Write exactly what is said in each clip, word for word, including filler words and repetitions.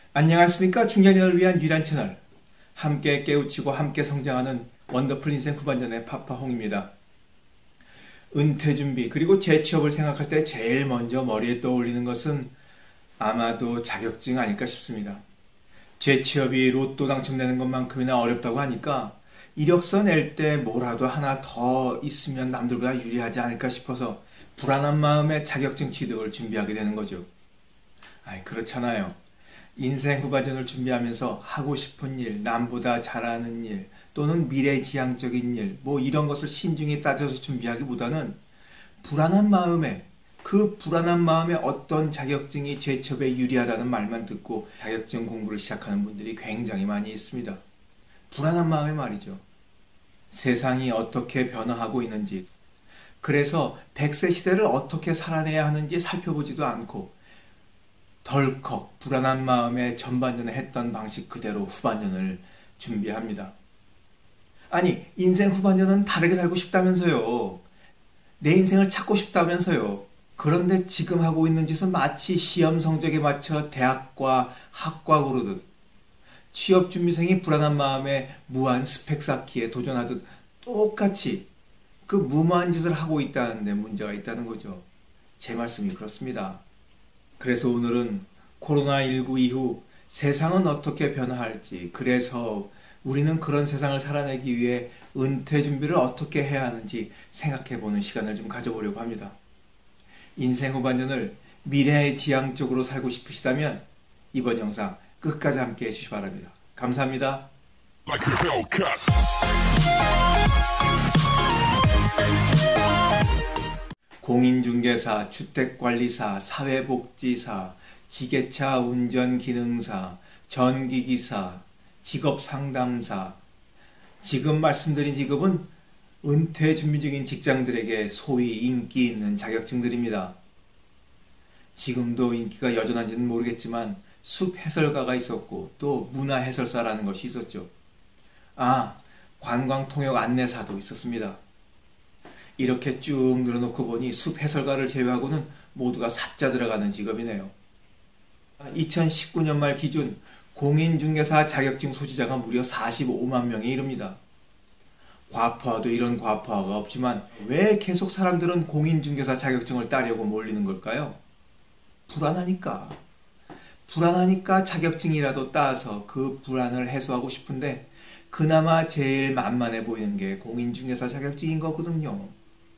안녕하십니까. 중년인을 위한 유일한 채널, 함께 깨우치고 함께 성장하는 원더풀 인생 후반전의 파파홍입니다. 은퇴 준비 그리고 재취업을 생각할 때 제일 먼저 머리에 떠올리는 것은 아마도 자격증 아닐까 싶습니다. 재취업이 로또 당첨되는 것만큼이나 어렵다고 하니까 이력서 낼 때 뭐라도 하나 더 있으면 남들보다 유리하지 않을까 싶어서 불안한 마음에 자격증 취득을 준비하게 되는 거죠. 아이, 그렇잖아요. 인생 후반전을 준비하면서 하고 싶은 일, 남보다 잘하는 일, 또는 미래지향적인 일, 뭐 이런 것을 신중히 따져서 준비하기보다는 불안한 마음에, 그 불안한 마음에 어떤 자격증이 재취업에 유리하다는 말만 듣고 자격증 공부를 시작하는 분들이 굉장히 많이 있습니다. 불안한 마음에 말이죠. 세상이 어떻게 변화하고 있는지, 그래서 백 세 시대를 어떻게 살아내야 하는지 살펴보지도 않고 덜컥 불안한 마음에 전반전에 했던 방식 그대로 후반전을 준비합니다. 아니, 인생 후반전은 다르게 살고 싶다면서요. 내 인생을 찾고 싶다면서요. 그런데 지금 하고 있는 짓은 마치 시험 성적에 맞춰 대학과 학과 고르듯 취업준비생이 불안한 마음에 무한 스펙 쌓기에 도전하듯 똑같이 그 무모한 짓을 하고 있다는데 문제가 있다는 거죠. 제 말씀이 그렇습니다. 그래서 오늘은 코로나십구 이후 세상은 어떻게 변화할지, 그래서 우리는 그런 세상을 살아내기 위해 은퇴 준비를 어떻게 해야 하는지 생각해보는 시간을 좀 가져보려고 합니다. 인생 후반전을 미래지향적으로 살고 싶으시다면 이번 영상 끝까지 함께 해주시기 바랍니다. 감사합니다. 공인중개사, 주택관리사, 사회복지사, 지게차 운전기능사, 전기기사, 직업상담사. 지금 말씀드린 직업은 은퇴 준비 중인 직장들에게 소위 인기 있는 자격증들입니다. 지금도 인기가 여전한지는 모르겠지만 숲해설가가 있었고 또 문화해설사라는 것이 있었죠. 아, 관광통역 안내사도 있었습니다. 이렇게 쭉 늘어놓고 보니 숲해설가를 제외하고는 모두가 사자 들어가는 직업이네요. 이천십구 년 말 기준 공인중개사 자격증 소지자가 무려 사십오만 명에 이릅니다. 과포화도 이런 과포화가 없지만 왜 계속 사람들은 공인중개사 자격증을 따려고 몰리는 걸까요? 불안하니까. 불안하니까 자격증이라도 따서 그 불안을 해소하고 싶은데 그나마 제일 만만해 보이는 게 공인중개사 자격증인 거거든요.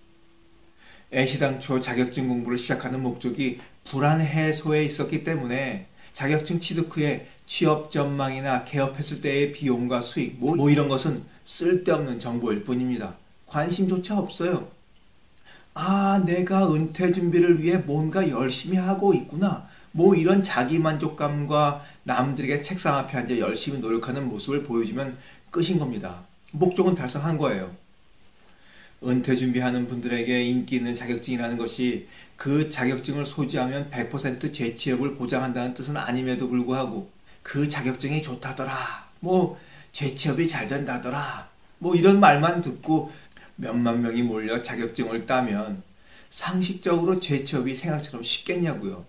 애시당초 자격증 공부를 시작하는 목적이 불안 해소에 있었기 때문에 자격증 취득 후에 취업 전망이나 개업했을 때의 비용과 수익, 뭐, 뭐 이런 것은 쓸데없는 정보일 뿐입니다. 관심조차 없어요. 아, 내가 은퇴 준비를 위해 뭔가 열심히 하고 있구나. 뭐 이런 자기만족감과 남들에게 책상 앞에 앉아 열심히 노력하는 모습을 보여주면 끝인 겁니다. 목적은 달성한 거예요. 은퇴 준비하는 분들에게 인기 있는 자격증이라는 것이 그 자격증을 소지하면 백 퍼센트 재취업을 보장한다는 뜻은 아님에도 불구하고 그 자격증이 좋다더라, 뭐 재취업이 잘 된다더라, 뭐 이런 말만 듣고 몇만 명이 몰려 자격증을 따면 상식적으로 재취업이 생각처럼 쉽겠냐고요.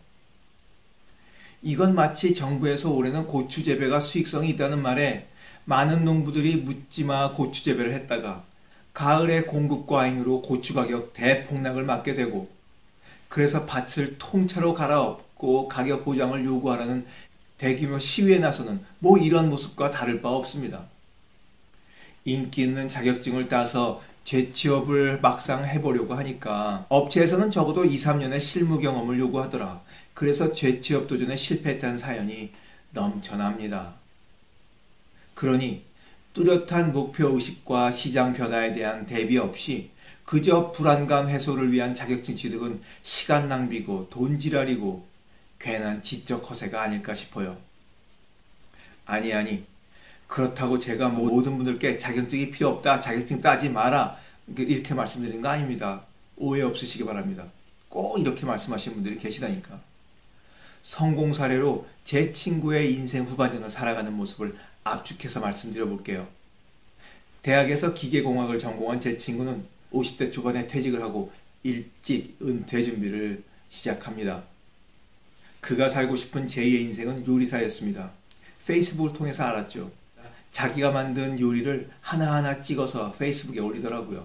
이건 마치 정부에서 올해는 고추 재배가 수익성이 있다는 말에 많은 농부들이 묻지마 고추 재배를 했다가 가을에 공급 과잉으로 고추 가격 대폭락을 맞게 되고, 그래서 밭을 통째로 갈아엎고 가격 보장을 요구하라는 대규모 시위에 나서는 뭐 이런 모습과 다를 바 없습니다. 인기 있는 자격증을 따서 재취업을 막상 해보려고 하니까 업체에서는 적어도 이, 삼 년의 실무 경험을 요구하더라. 그래서 재취업 도전에 실패했다는 사연이 넘쳐납니다. 그러니 뚜렷한 목표의식과 시장 변화에 대한 대비 없이 그저 불안감 해소를 위한 자격증 취득은 시간 낭비고 돈지랄이고 괜한 지적 허세가 아닐까 싶어요. 아니 아니, 그렇다고 제가 모든 분들께 자격증이 필요 없다, 자격증 따지 마라 이렇게 말씀드리는 거 아닙니다. 오해 없으시기 바랍니다. 꼭 이렇게 말씀하시는 분들이 계시다니까. 성공 사례로 제 친구의 인생 후반전을 살아가는 모습을 압축해서 말씀드려 볼게요. 대학에서 기계공학을 전공한 제 친구는 오십 대 초반에 퇴직을 하고 일찍 은퇴 준비를 시작합니다. 그가 살고 싶은 제이의 인생은 요리사였습니다. 페이스북을 통해서 알았죠. 자기가 만든 요리를 하나하나 찍어서 페이스북에 올리더라고요.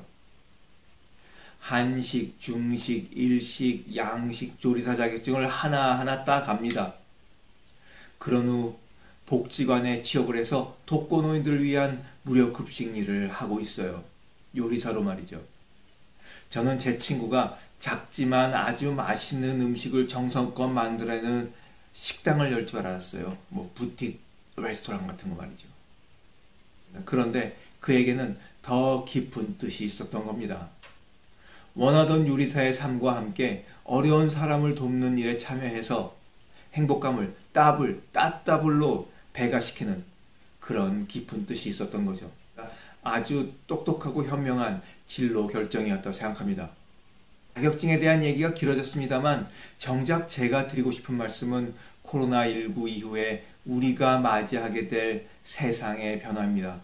한식, 중식, 일식, 양식 조리사 자격증을 하나하나 따갑니다. 그런 후 복지관에 취업을 해서 독거노인들을 위한 무료 급식 일을 하고 있어요. 요리사로 말이죠. 저는 제 친구가 작지만 아주 맛있는 음식을 정성껏 만들어내는 식당을 열 줄 알았어요. 뭐 부틱 레스토랑 같은 거 말이죠. 그런데 그에게는 더 깊은 뜻이 있었던 겁니다. 원하던 요리사의 삶과 함께 어려운 사람을 돕는 일에 참여해서 행복감을 더블, 따더블로 배가시키는 그런 깊은 뜻이 있었던 거죠. 아주 똑똑하고 현명한 진로 결정이었다고 생각합니다. 자격증에 대한 얘기가 길어졌습니다만 정작 제가 드리고 싶은 말씀은 코로나십구 이후에 우리가 맞이하게 될 세상의 변화입니다.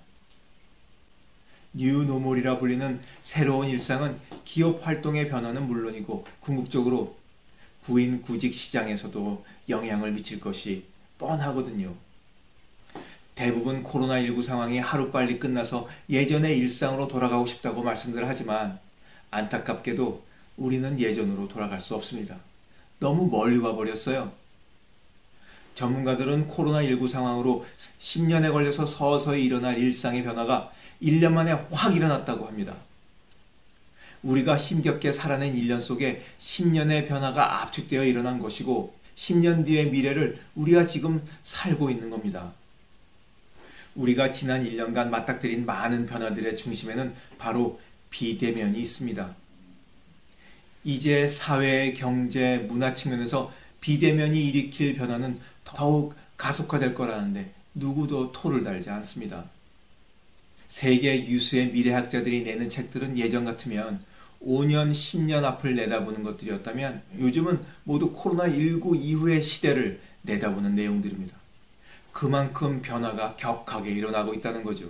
뉴노멀이라 불리는 새로운 일상은 기업 활동의 변화는 물론이고 궁극적으로 구인 구직 시장에서도 영향을 미칠 것이 뻔하거든요. 대부분 코로나십구 상황이 하루빨리 끝나서 예전의 일상으로 돌아가고 싶다고 말씀들 하지만 안타깝게도 우리는 예전으로 돌아갈 수 없습니다. 너무 멀리 와버렸어요. 전문가들은 코로나십구 상황으로 십 년에 걸려서 서서히 일어날 일상의 변화가 일 년 만에 확 일어났다고 합니다. 우리가 힘겹게 살아낸 일 년 속에 십 년의 변화가 압축되어 일어난 것이고 십 년 뒤의 미래를 우리가 지금 살고 있는 겁니다. 우리가 지난 일 년간 맞닥뜨린 많은 변화들의 중심에는 바로 비대면이 있습니다. 이제 사회, 경제, 문화 측면에서 비대면이 일으킬 변화는 더욱 가속화될 거라는데 누구도 토를 달지 않습니다. 세계 유수의 미래학자들이 내는 책들은 예전 같으면 오 년, 십 년 앞을 내다보는 것들이었다면 요즘은 모두 코로나십구 이후의 시대를 내다보는 내용들입니다. 그만큼 변화가 격하게 일어나고 있다는 거죠.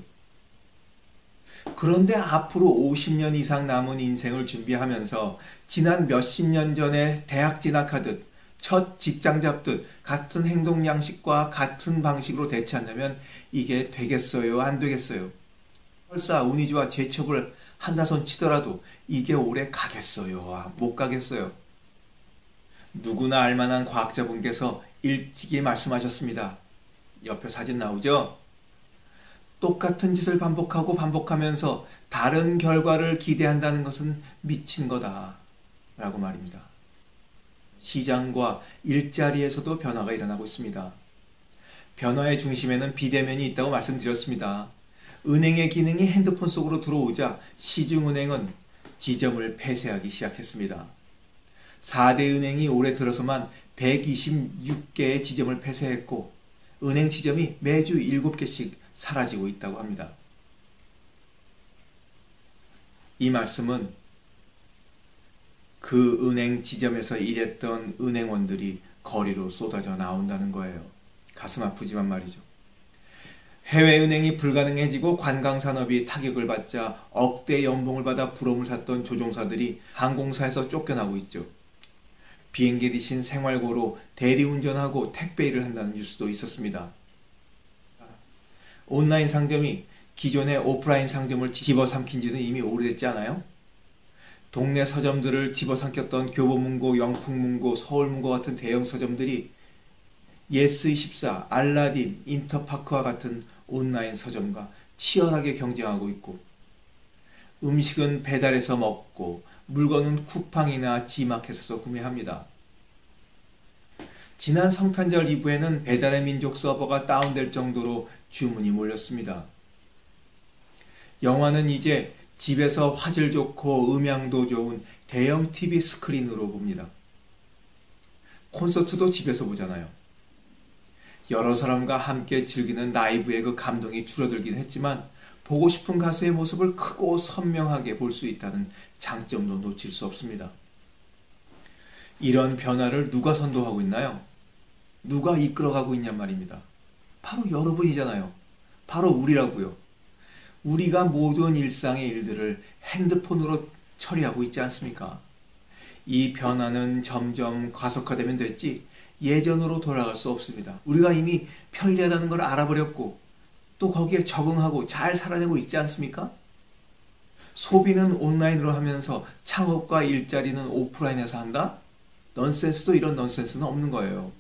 그런데 앞으로 오십 년 이상 남은 인생을 준비하면서 지난 몇십 년 전에 대학 진학하듯 첫 직장 잡듯 같은 행동 양식과 같은 방식으로 대처한다면 이게 되겠어요? 안 되겠어요? 설사 운이 좋아 재취업을 한다손 치더라도 이게 오래 가겠어요? 못 가겠어요? 누구나 알만한 과학자분께서 일찍이 말씀하셨습니다. 옆에 사진 나오죠? 똑같은 짓을 반복하고 반복하면서 다른 결과를 기대한다는 것은 미친 거다 라고 말입니다. 시장과 일자리에서도 변화가 일어나고 있습니다. 변화의 중심에는 비대면이 있다고 말씀드렸습니다. 은행의 기능이 핸드폰 속으로 들어오자 시중은행은 지점을 폐쇄하기 시작했습니다. 사 대 은행이 올해 들어서만 백이십육 개의 지점을 폐쇄했고 은행 지점이 매주 일곱 개씩 사라지고 있다고 합니다. 이 말씀은 그 은행 지점에서 일했던 은행원들이 거리로 쏟아져 나온다는 거예요. 가슴 아프지만 말이죠. 해외은행이 불가능해지고 관광산업이 타격을 받자 억대 연봉을 받아 부러움을 샀던 조종사들이 항공사에서 쫓겨나고 있죠. 비행기 대신 생활고로 대리운전하고 택배일을 한다는 뉴스도 있었습니다. 온라인 상점이 기존의 오프라인 상점을 집어삼킨 지는 이미 오래됐지 않아요? 동네 서점들을 집어삼켰던 교보문고, 영풍문고, 서울문고 같은 대형 서점들이 예스이십사, 알라딘, 인터파크와 같은 온라인 서점과 치열하게 경쟁하고 있고 음식은 배달해서 먹고 물건은 쿠팡이나 지마켓에서 구매합니다. 지난 성탄절 이브에는 배달의 민족 서버가 다운될 정도로 주문이 몰렸습니다. 영화는 이제 집에서 화질 좋고 음향도 좋은 대형 티비 스크린으로 봅니다. 콘서트도 집에서 보잖아요. 여러 사람과 함께 즐기는 라이브의 그 감동이 줄어들긴 했지만 보고 싶은 가수의 모습을 크고 선명하게 볼 수 있다는 장점도 놓칠 수 없습니다. 이런 변화를 누가 선도하고 있나요? 누가 이끌어가고 있냔 말입니다. 바로 여러분이잖아요. 바로 우리라고요. 우리가 모든 일상의 일들을 핸드폰으로 처리하고 있지 않습니까? 이 변화는 점점 가속화되면 됐지 예전으로 돌아갈 수 없습니다. 우리가 이미 편리하다는 걸 알아버렸고 또 거기에 적응하고 잘 살아내고 있지 않습니까? 소비는 온라인으로 하면서 창업과 일자리는 오프라인에서 한다? 넌센스도 이런 넌센스는 없는 거예요.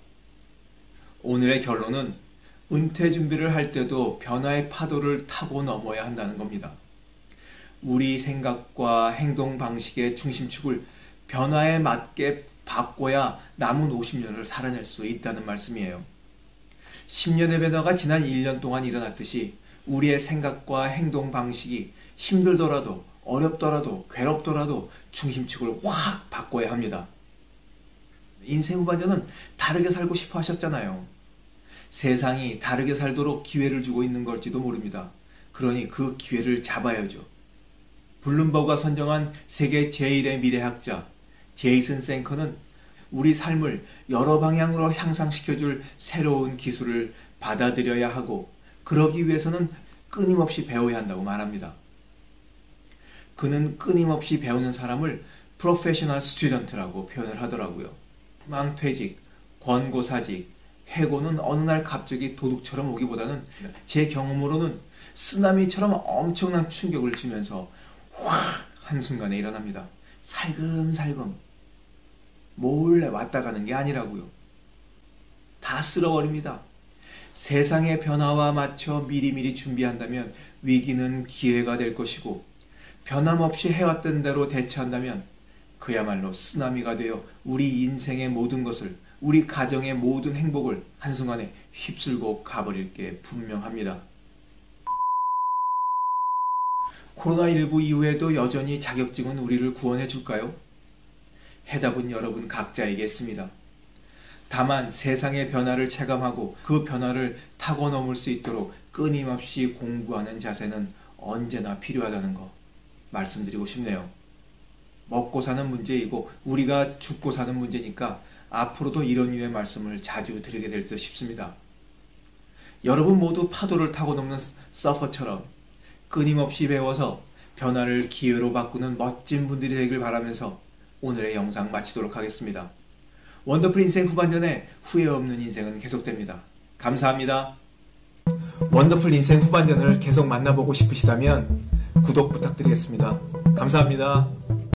오늘의 결론은 은퇴 준비를 할 때도 변화의 파도를 타고 넘어야 한다는 겁니다. 우리 생각과 행동 방식의 중심축을 변화에 맞게 바꿔야 남은 오십 년을 살아낼 수 있다는 말씀이에요. 십 년의 변화가 지난 일 년 동안 일어났듯이 우리의 생각과 행동 방식이 힘들더라도 어렵더라도 괴롭더라도 중심축을 확 바꿔야 합니다. 인생 후반전은 다르게 살고 싶어 하셨잖아요. 세상이 다르게 살도록 기회를 주고 있는 걸지도 모릅니다. 그러니 그 기회를 잡아야죠. 블룸버그가 선정한 세계 제일의 미래학자 제이슨 생커는 우리 삶을 여러 방향으로 향상시켜줄 새로운 기술을 받아들여야 하고 그러기 위해서는 끊임없이 배워야 한다고 말합니다. 그는 끊임없이 배우는 사람을 프로페셔널 스튜던트라고 표현을 하더라고요. 망퇴직, 권고사직, 해고는 어느 날 갑자기 도둑처럼 오기보다는 제 경험으로는 쓰나미처럼 엄청난 충격을 주면서 확 한순간에 일어납니다. 살금살금 몰래 왔다 가는 게 아니라고요. 다 쓸어버립니다. 세상의 변화와 맞춰 미리미리 준비한다면 위기는 기회가 될 것이고 변함없이 해왔던 대로 대처한다면 그야말로 쓰나미가 되어 우리 인생의 모든 것을 우리 가정의 모든 행복을 한순간에 휩쓸고 가버릴 게 분명합니다. 코로나십구 이후에도 여전히 자격증은 우리를 구원해 줄까요? 해답은 여러분 각자에게 있습니다. 다만 세상의 변화를 체감하고 그 변화를 타고 넘을 수 있도록 끊임없이 공부하는 자세는 언제나 필요하다는 거 말씀드리고 싶네요. 먹고 사는 문제이고 우리가 죽고 사는 문제니까 앞으로도 이런 류의 말씀을 자주 드리게 될 듯 싶습니다. 여러분 모두 파도를 타고 넘는 서퍼처럼 끊임없이 배워서 변화를 기회로 바꾸는 멋진 분들이 되길 바라면서 오늘의 영상 마치도록 하겠습니다. 원더풀 인생 후반전에 후회 없는 인생은 계속됩니다. 감사합니다. 원더풀 인생 후반전을 계속 만나보고 싶으시다면 구독 부탁드리겠습니다. 감사합니다.